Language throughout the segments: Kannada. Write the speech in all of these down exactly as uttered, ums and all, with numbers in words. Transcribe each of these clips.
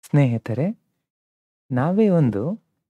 ಸ್ನೇಹಿತರೆ, ನಾವೇ ಒಂದು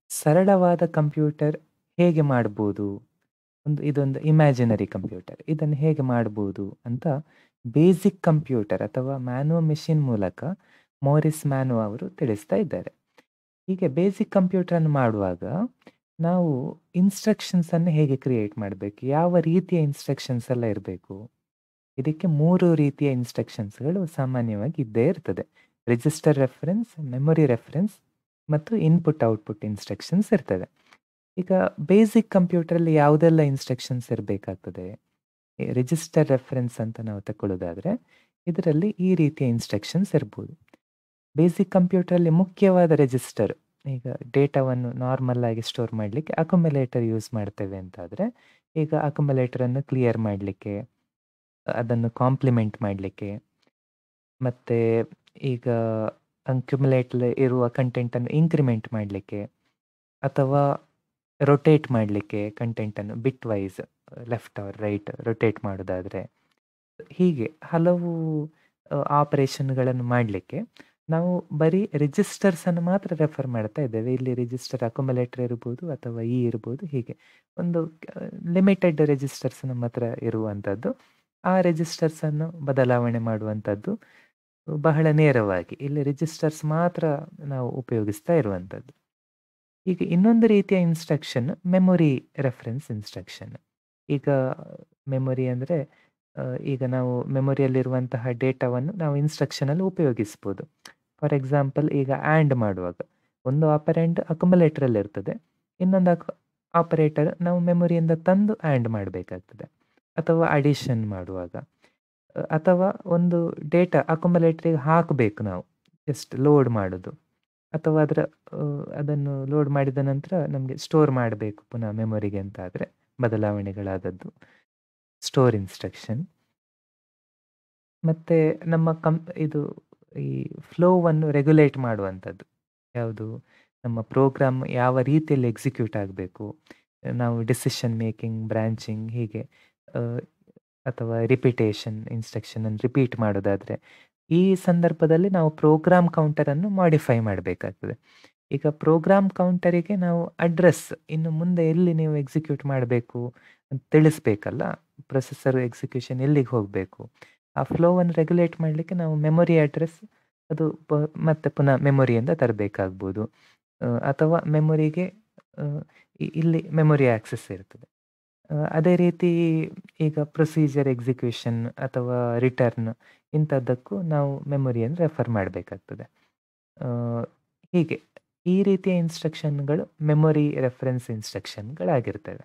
ಸರಳವಾದ ಕಂಪ್ಯೂಟರ್ ಹೇಗೆ ಮಾಡ್ಬೋದು? ಒಂದು ಇದೊಂದು ಇಮ್ಯಾಜಿನರಿ ಕಂಪ್ಯೂಟರ್. ಇದನ್ನು ಹೇಗೆ ಮಾಡ್ಬೋದು ಅಂತ ಬೇಸಿಕ್ ಕಂಪ್ಯೂಟರ್ ಅಥವಾ ಮ್ಯಾನೋ ಮೆಷಿನ್ ಮೂಲಕ ಮೋರಿಸ್ ಮ್ಯಾನೋ ಅವರು ತಿಳಿಸ್ತಾ ಇದ್ದಾರೆ. ಹೀಗೆ ಬೇಸಿಕ್ ಕಂಪ್ಯೂಟರನ್ನು ಮಾಡುವಾಗ ನಾವು ಇನ್ಸ್ಟ್ರಕ್ಷನ್ಸ್ ಅನ್ನು ಹೇಗೆ ಕ್ರಿಯೇಟ್ ಮಾಡಬೇಕು? ಯಾವ ರೀತಿಯ ಇನ್ಸ್ಟ್ರಕ್ಷನ್ಸ್ ಎಲ್ಲ ಇರಬೇಕು? ಇದಕ್ಕೆ ಮೂರು ರೀತಿಯ ಇನ್ಸ್ಟ್ರಕ್ಷನ್ಸ್‌ಗಳು ಸಾಮಾನ್ಯವಾಗಿ ಇದ್ದೇ ಇರ್ತದೆ. ರಿಜಿಸ್ಟರ್ ರೆಫರೆನ್ಸ್, ಮೆಮೊರಿ ರೆಫರೆನ್ಸ್ ಮತ್ತು ಇನ್ಪುಟ್ ಔಟ್ಪುಟ್ ಇನ್ಸ್ಟ್ರಕ್ಷನ್ಸ್ ಇರ್ತದೆ. ಈಗ ಬೇಸಿಕ್ ಕಂಪ್ಯೂಟರಲ್ಲಿ ಯಾವುದೆಲ್ಲ ಇನ್ಸ್ಟ್ರಕ್ಷನ್ಸ್ ಇರಬೇಕಾಗ್ತದೆ? ರಿಜಿಸ್ಟರ್ ರೆಫರೆನ್ಸ್ ಅಂತ ನಾವು ತಗೊಳ್ಳೋದಾದ್ರೆ ಇದರಲ್ಲಿ ಈ ರೀತಿಯ ಇನ್ಸ್ಟ್ರಕ್ಷನ್ಸ್ ಇರ್ಬೋದು. ಬೇಸಿಕ್ ಕಂಪ್ಯೂಟರಲ್ಲಿ ಮುಖ್ಯವಾದ ರಿಜಿಸ್ಟರ್, ಈಗ ಡೇಟಾವನ್ನು ನಾರ್ಮಲ್ ಆಗಿ ಸ್ಟೋರ್ ಮಾಡಲಿಕ್ಕೆ ಅಕ್ಯುಮುಲೇಟರ್ ಯೂಸ್ ಮಾಡ್ತೇವೆ ಅಂತಾದರೆ, ಈಗ ಅಕ್ಯುಮುಲೇಟರನ್ನು ಕ್ಲಿಯರ್ ಮಾಡಲಿಕ್ಕೆ, ಅದನ್ನು ಕಾಂಪ್ಲಿಮೆಂಟ್ ಮಾಡಲಿಕ್ಕೆ, ಮತ್ತು ಈಗ ಅಕ್ಯುಮುಲೇಟರ್ ಇರುವ ಕಂಟೆಂಟನ್ನು ಇನ್ಕ್ರಿಮೆಂಟ್ ಮಾಡಲಿಕ್ಕೆ ಅಥವಾ ರೊಟೇಟ್ ಮಾಡಲಿಕ್ಕೆ ಕಂಟೆಂಟನ್ನು bitwise left or right rotate ಮಾಡೋದಾದರೆ, ಹೀಗೆ ಹಲವು ಆಪರೇಷನ್ಗಳನ್ನು ಮಾಡಲಿಕ್ಕೆ ನಾವು ಬರೀ ರಿಜಿಸ್ಟರ್ಸನ್ನು ಮಾತ್ರ ರೆಫರ್ ಮಾಡ್ತಾ ಇದ್ದೇವೆ. ಇಲ್ಲಿ ರಿಜಿಸ್ಟರ್ ಅಕ್ಯುಮುಲೇಟರ್ ಇರ್ಬೋದು ಅಥವಾ ಇ ಇರ್ಬೋದು. ಹೀಗೆ ಒಂದು ಲಿಮಿಟೆಡ್ ರಿಜಿಸ್ಟರ್ಸ್ ನಮ್ಮ ಹತ್ರ ಇರುವಂಥದ್ದು. ಆ ರಿಜಿಸ್ಟರ್ಸನ್ನು ಬದಲಾವಣೆ ಮಾಡುವಂಥದ್ದು ಬಹಳ ನೇರವಾಗಿ ಇಲ್ಲಿ ರಿಜಿಸ್ಟರ್ಸ್ ಮಾತ್ರ ನಾವು ಉಪಯೋಗಿಸ್ತಾ ಇರುವಂಥದ್ದು. ಈಗ ಇನ್ನೊಂದು ರೀತಿಯ ಇನ್ಸ್ಟ್ರಕ್ಷನ್ ಮೆಮೊರಿ ರೆಫರೆನ್ಸ್ ಇನ್ಸ್ಟ್ರಕ್ಷನ್. ಈಗ ಮೆಮೊರಿ ಅಂದರೆ ಈಗ ನಾವು ಮೆಮೊರಿಯಲ್ಲಿರುವಂತಹ ಡೇಟಾವನ್ನು ನಾವು ಇನ್ಸ್ಟ್ರಕ್ಷನಲ್ಲಿ ಉಪಯೋಗಿಸ್ಬೋದು. ಫಾರ್ ಎಕ್ಸಾಂಪಲ್, ಈಗ ಆ್ಯಂಡ್ ಮಾಡುವಾಗ ಒಂದು ಆಪರೆಂಟ್ ಅಕ್ಯುಮುಲೇಟರಲ್ಲಿ ಇರ್ತದೆ, ಇನ್ನೊಂದು ಅಕ್ ಆಪರೇಟರ್ ನಾವು ಮೆಮೊರಿಯಿಂದ ತಂದು ಆ್ಯಂಡ್ ಮಾಡಬೇಕಾಗ್ತದೆ. ಅಥವಾ ಅಡಿಷನ್ ಮಾಡುವಾಗ, ಅಥವಾ ಒಂದು ಡೇಟಾ ಅಕ್ಯುಮುಲೇಟರಿಗೆ ಹಾಕಬೇಕು, ನಾವು ಜಸ್ಟ್ ಲೋಡ್ ಮಾಡೋದು, ಅಥವಾ ಅದರ ಅದನ್ನು ಲೋಡ್ ಮಾಡಿದ ನಂತರ ನಮಗೆ ಸ್ಟೋರ್ ಮಾಡಬೇಕು ಪುನಃ ಮೆಮೊರಿಗೆ ಅಂತ ಆದರೆ ಬದಲಾವಣೆಗಳಾದದ್ದು ಸ್ಟೋರ್ ಇನ್ಸ್ಟ್ರಕ್ಷನ್. ಮತ್ತು ನಮ್ಮ ಕಂ ಇದು ಈ ಫ್ಲೋವನ್ನು ರೆಗ್ಯುಲೇಟ್ ಮಾಡುವಂಥದ್ದು ಯಾವುದು? ನಮ್ಮ ಪ್ರೋಗ್ರಾಮ್ ಯಾವ ರೀತಿಯಲ್ಲಿ ಎಕ್ಸಿಕ್ಯೂಟ್ ಆಗಬೇಕು, ನಾವು ಡಿಸಿಷನ್ ಮೇಕಿಂಗ್, ಬ್ರಾಂಚಿಂಗ್ ಹೀಗೆ, ಅಥವಾ ರಿಪಿಟೇಷನ್ ಇನ್ಸ್ಟ್ರಕ್ಷನನ್ನು ರಿಪೀಟ್ ಮಾಡೋದಾದರೆ ಈ ಸಂದರ್ಭದಲ್ಲಿ ನಾವು ಪ್ರೋಗ್ರಾಮ್ ಕೌಂಟರನ್ನು ಮಾಡಿಫೈ ಮಾಡಬೇಕಾಗ್ತದೆ. ಈಗ ಪ್ರೋಗ್ರಾಮ್ ಕೌಂಟರಿಗೆ ನಾವು ಅಡ್ರೆಸ್ ಇನ್ನು ಮುಂದೆ ಎಲ್ಲಿ ನೀವು ಎಕ್ಸಿಕ್ಯೂಟ್ ಮಾಡಬೇಕು ಅಂತ ತಿಳಿಸ್ಬೇಕಲ್ಲ, ಪ್ರೊಸೆಸರ್ ಎಕ್ಸಿಕ್ಯೂಷನ್ ಎಲ್ಲಿಗೆ ಹೋಗಬೇಕು, ಆ ಫ್ಲೋವನ್ನು ರೆಗ್ಯುಲೇಟ್ ಮಾಡಲಿಕ್ಕೆ ನಾವು ಮೆಮೊರಿ ಅಡ್ರೆಸ್ ಅದು ಪ ಮತ್ತೆ ಪುನಃ ಮೆಮೊರಿಯಿಂದ ತರಬೇಕಾಗ್ಬೋದು. ಅಥವಾ ಮೆಮೊರಿಗೆ ಇಲ್ಲಿ ಮೆಮೊರಿ ಆ್ಯಕ್ಸೆಸ್ ಇರ್ತದೆ. ಅದೇ ರೀತಿ ಈಗ ಪ್ರೊಸೀಜರ್ ಎಕ್ಸಿಕ್ಯೂಷನ್ ಅಥವಾ ರಿಟರ್ನ್ ಇಂಥದ್ದಕ್ಕೂ ನಾವು ಮೆಮೊರಿಯನ್ನು ರೆಫರ್ ಮಾಡಬೇಕಾಗ್ತದೆ. ಹೀಗೆ ಈ ರೀತಿಯ ಇನ್ಸ್ಟ್ರಕ್ಷನ್ಗಳು ಮೆಮೊರಿ ರೆಫರೆನ್ಸ್ ಇನ್ಸ್ಟ್ರಕ್ಷನ್ಗಳಾಗಿರ್ತವೆ.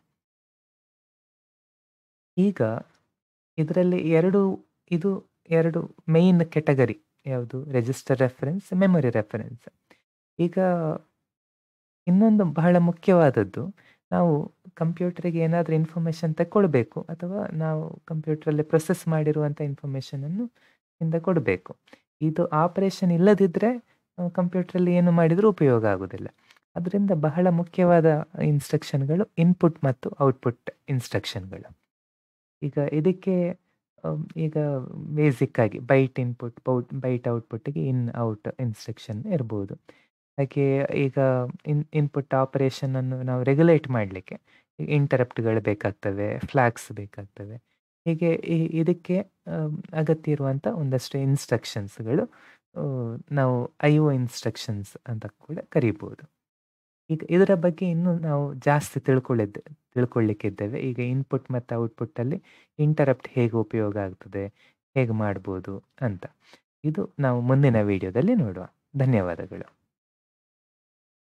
ಈಗ ಇದರಲ್ಲಿ ಎರಡು ಇದು ಎರಡು ಮೇಯ್ನ್ ಕೆಟಗರಿ ಯಾವುದು? Register reference, memory reference. ಈಗ ಇನ್ನೊಂದು ಬಹಳ ಮುಖ್ಯವಾದದ್ದು, ನಾವು ಕಂಪ್ಯೂಟರಿಗೆ ಏನಾದರೂ ಇನ್ಫಾರ್ಮೇಷನ್ ತಗೊಳ್ಬೇಕು ಅಥವಾ ನಾವು ಕಂಪ್ಯೂಟ್ರಲ್ಲಿ ಪ್ರೊಸೆಸ್ ಮಾಡಿರುವಂಥ ಇನ್ಫಾರ್ಮೇಷನನ್ನು ಇಂದ ಕೊಡಬೇಕು. ಇದು ಆಪರೇಷನ್ ಇಲ್ಲದಿದ್ದರೆ ಕಂಪ್ಯೂಟ್ರಲ್ಲಿ ಏನು ಮಾಡಿದರೂ ಉಪಯೋಗ ಆಗೋದಿಲ್ಲ. ಅದರಿಂದ ಬಹಳ ಮುಖ್ಯವಾದ ಇನ್ಸ್ಟ್ರಕ್ಷನ್ಗಳು ಇನ್ಪುಟ್ ಮತ್ತು ಔಟ್ಪುಟ್ ಇನ್ಸ್ಟ್ರಕ್ಷನ್ಗಳು. ಈಗ ಇದಕ್ಕೆ ಈಗ ಬೇಸಿಕ್ ಆಗಿ ಬೈಟ್ ಇನ್ಪುಟ್, ಬೌಟ್ ಬೈಟ್ ಔಟ್ಪುಟ್ಟಿಗೆ ಇನ್ ಔಟ್ ಇನ್ಸ್ಟ್ರಕ್ಷನ್ ಇರ್ಬೋದು. ಹಾಗೆ ಈಗ ಇನ್ ಇನ್ಪುಟ್ ಆಪರೇಷನನ್ನು ನಾವು ರೆಗ್ಯುಲೇಟ್ ಮಾಡಲಿಕ್ಕೆ ಇಂಟರಪ್ಟ್ಗಳು ಬೇಕಾಗ್ತವೆ, ಫ್ಲಾಗ್ಸ್ ಬೇಕಾಗ್ತವೆ. ಹೀಗೆ ಈ ಇದಕ್ಕೆ ಅಗತ್ಯ ಇರುವಂಥ ಒಂದಷ್ಟು ಇನ್ಸ್ಟ್ರಕ್ಷನ್ಸ್ಗಳು ನಾವು ಐ ಒ ಇನ್ಸ್ಟ್ರಕ್ಷನ್ಸ್ ಅಂತ ಕೂಡ ಕರಿಬೋದು. ಈಗ ಇದರ ಬಗ್ಗೆ ಇನ್ನೂ ನಾವು ಜಾಸ್ತಿ ತಿಳ್ಕೊಳ್ಳಿದ್ದೆ ತಿಳ್ಕೊಳ್ಳಿಕ್ಕಿದ್ದೇವೆ. ಈಗ ಇನ್ಪುಟ್ ಮತ್ತು ಔಟ್ಪುಟ್ಟಲ್ಲಿ ಇಂಟರಪ್ಟ್ ಹೇಗೆ ಉಪಯೋಗ ಆಗ್ತದೆ, ಹೇಗೆ ಮಾಡ್ಬೋದು ಅಂತ. ಇದು ನಾವು ಮುಂದಿನ ವಿಡಿಯೋದಲ್ಲಿ ನೋಡುವ. ಧನ್ಯವಾದಗಳು.